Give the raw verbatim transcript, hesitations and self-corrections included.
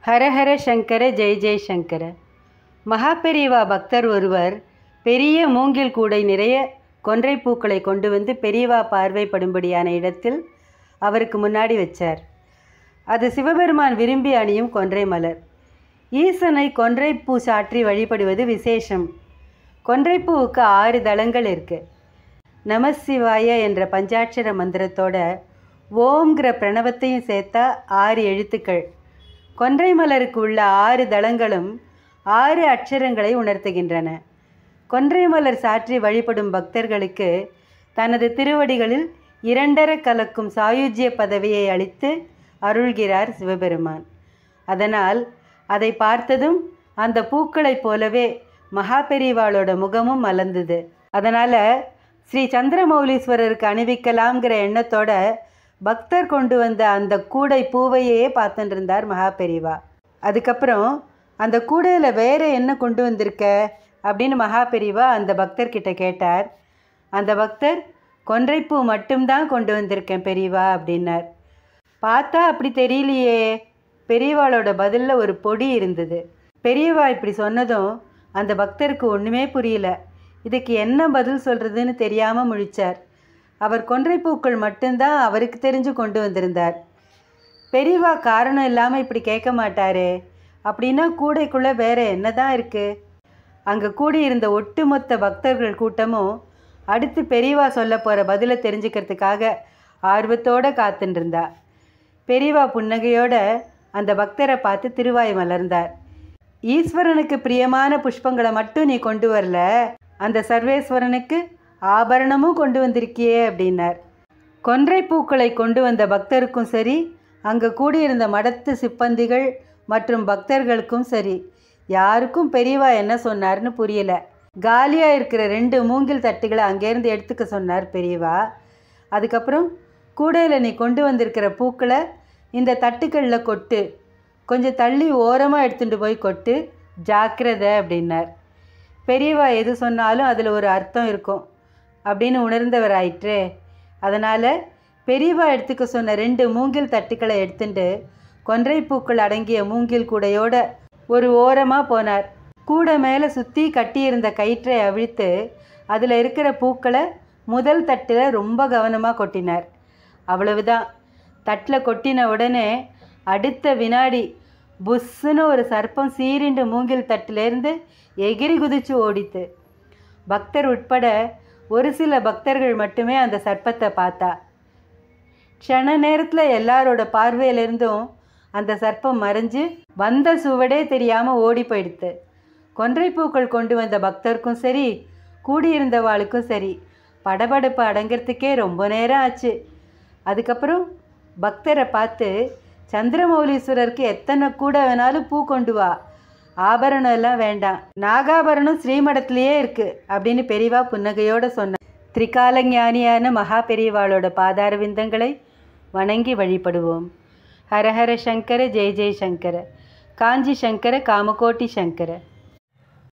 ஹரஹர சங்கர ஜெய் ஜெய் சங்கர. மகாபெரிவா பக்தர் ஒருவர் பெரிய மூங்கில் கூடை நிறைய கொன்றை பூக்களை கொண்டு வந்து பெரியவா பார்வைப்படும்படியான இடத்தில் அவருக்கு முன்னாடி வச்சார். அது சிவபெருமான் விரும்பி அணியும் கொன்றை மலர். ஈசனை கொன்றைப்பூ சாற்றி வழிபடுவது விசேஷம். கொன்றைப்பூவுக்கு ஆறு தளங்கள் இருக்குது. நமசிவாய என்ற பஞ்சாட்சர மந்திரத்தோட ஓம்ங்கிற பிரணவத்தையும் சேர்த்தா ஆறு எழுத்துக்கள். கொன்றை மலருக்கு உள்ள ஆறு தளங்களும் ஆறு அட்சரங்களை உணர்த்துகின்றன. கொன்றை மலர் சாற்றி வழிபடும் பக்தர்களுக்கு தனது திருவடிகளில் இரண்டர கலக்கும் சாயுஜ்ய பதவியை அளித்து அருள்கிறார் சிவபெருமான். அதனால் அதை பார்த்ததும் அந்த பூக்களைப் போலவே மகாபெரிவாளோட முகமும் மலர்ந்தது. அதனால் ஸ்ரீ சந்திரமௌலீஸ்வரருக்கு அணிவிக்கலாம்ங்கிற எண்ணத்தோட பக்தர் கொண்டு வந்த அந்த கூடை பூவையே பார்த்துட்டு இருந்தார் மகாபெரிவா. அதுக்கப்புறம் அந்த கூடையில் வேறு என்ன கொண்டு வந்திருக்க அப்படின்னு மகாபெரிவா அந்த பக்தர்கிட்ட கேட்டார். அந்த பக்தர் கொன்றைப்பூ மட்டும்தான் கொண்டு வந்திருக்கேன் பெரியவா அப்படின்னார். பார்த்தா அப்படி தெரியலையே. பெரியவாளோட பதிலில் ஒரு பொடி இருந்தது. பெரியவா இப்படி சொன்னதும் அந்த பக்தருக்கு ஒன்றுமே புரியல. இதுக்கு என்ன பதில் சொல்கிறதுன்னு தெரியாமல் முழிச்சார். அவர் கொன்றைப்பூக்கள் மட்டும்தான் அவருக்கு தெரிஞ்சு கொண்டு வந்திருந்தார். பெரியவா காரணம் இல்லாமல் இப்படி கேட்க மாட்டாரே. அப்படின்னா கூடைக்குள்ளே வேறு என்ன தான் இருக்குது? அங்கே கூடியிருந்த ஒட்டுமொத்த பக்தர்கள் கூட்டமும் அடுத்து பெரியவா சொல்ல போகிற பதிலை தெரிஞ்சுக்கிறதுக்காக ஆர்வத்தோடு காத்துருந்தா. பெரியவா புன்னகையோட அந்த பக்தரை பார்த்து திருவாய் மலர்ந்தார். ஈஸ்வரனுக்கு பிரியமான புஷ்பங்களை மட்டும் நீ கொண்டு வரல, அந்த சர்வேஸ்வரனுக்கு ஆபரணமும் கொண்டு வந்திருக்கியே அப்படின்னார். கொன்றை பூக்களை கொண்டு வந்த பக்தருக்கும் சரி, அங்கே கூடியிருந்த மடத்து சிப்பந்திகள் மற்றும் பக்தர்களுக்கும் சரி, யாருக்கும் பெரியவா என்ன சொன்னார்னு புரியல. காலியாக இருக்கிற ரெண்டு மூங்கில் தட்டுகளை அங்கேருந்து எடுத்துக்க சொன்னார் பெரியவா. அதுக்கப்புறம் கூடையில் நீ கொண்டு வந்திருக்கிற பூக்களை இந்த தட்டுக்களில் கொட்டு, கொஞ்சம் தள்ளி ஓரமாக எடுத்துகிட்டு போய் கொட்டு, ஜாக்கிரதை அப்படின்னார். பெரியவா எது சொன்னாலும் அதில் ஒரு அர்த்தம் இருக்கும் அப்படின்னு உணர்ந்தவர் ஆயிற்றே. அதனால் பெரியவா எடுத்துக்க சொன்ன ரெண்டு மூங்கில் தட்டுக்களை எடுத்துட்டு கொன்றை பூக்கள் அடங்கிய மூங்கில் கூடையோட ஒரு ஓரமாக போனார். கூடை மேலே சுற்றி கட்டியிருந்த கயிற்றை அவிழ்த்து அதில் இருக்கிற பூக்களை முதல் தட்டில் ரொம்ப கவனமாக கொட்டினார். அவ்வளவுதான். தட்டில் கொட்டின உடனே அடுத்த வினாடி புஷ்ஷுன்னு ஒரு சர்ப்பம் சீரிண்டு மூங்கில் தட்டிலேருந்து எகிரி குதிச்சு ஓடித்து. பக்தர் உட்பட ஒரு சில பக்தர்கள் மட்டுமே அந்த சர்ப்பத்தை பார்த்தா. க்ஷண நேரத்தில் எல்லாரோட பார்வையிலிருந்தும் அந்த சர்ப்பம் மறைஞ்சு வந்த சுவடே தெரியாமல் ஓடி போயிடுத்து. கொன்றைப்பூக்கள் கொண்டு வந்த பக்தருக்கும் சரி, கூடியிருந்தவாளுக்கும் சரி, படபடப்பு அடங்கிறதுக்கே ரொம்ப நேரம் ஆச்சு. அதுக்கப்புறம் பக்தரை பார்த்து, சந்திரமௌலீஸ்வரருக்கு எத்தனை கூட வேணாலும் பூ கொண்டு வா, ஆபரணம் எல்லாம் வேண்டாம், நாகாபரணம் ஸ்ரீமடத்திலேயே இருக்குது அப்படின்னு பெரியவா புன்னகையோடு சொன்னார். திரிகால ஞானியான மகா பெரியவாளோட பாதார விந்தங்களை வணங்கி வழிபடுவோம். ஹரஹர சங்கர ஜெய் ஜெய் சங்கர. காஞ்சி சங்கர காமகோட்டி சங்கர.